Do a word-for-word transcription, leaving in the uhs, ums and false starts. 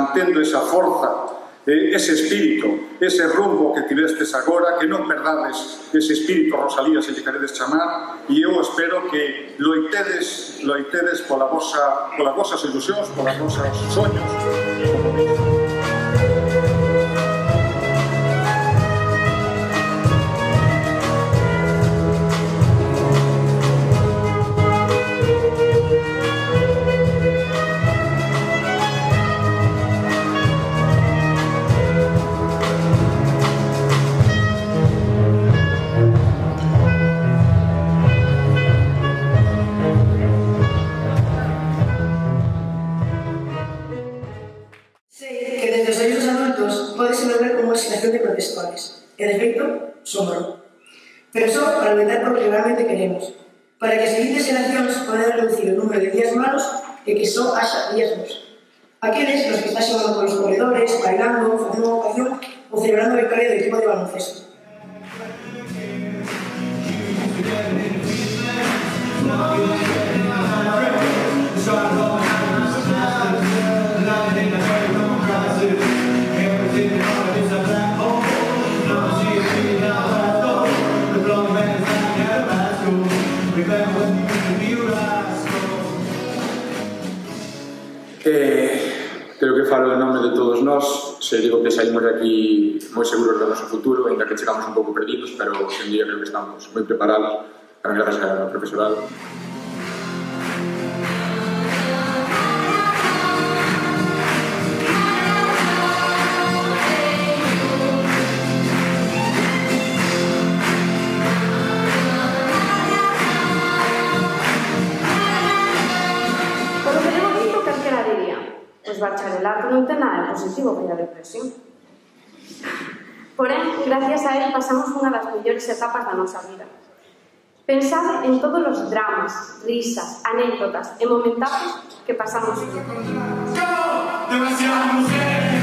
mantendo esa forza, ese espírito, ese rumbo que tivestes agora, que non perdades ese espírito, Rosalía, se lle queredes chamar, e eu espero que loitedes, loitedes pola vosa, polas vosas ilusións, polas vosas soños, como dices. De protestores, que de feito sobrou. Pero só para loitar por que realmente queremos, para que as seguintes xeracións podan reducir o número de días malos e que só haxa días bons. Aqueles nos que está xogando polos corredores, bailando, facendo unha vocación ou celebrando a victoria do equipo de baloncesto. Eh, creo que falo en nome de todos nós, se digo que saímos de aquí moi seguros do noso futuro, ainda que chegamos un pouco perdidos, pero en día creo que estamos moi preparados, tamén gracias ao profesorado. Pois bacharelato non ten nada positivo para a depresión. Porén, gracias a él pasamos unha das mellores etapas da nosa vida. Pensad en todos os dramas, risas, anécdotas e momentazos que pasamos.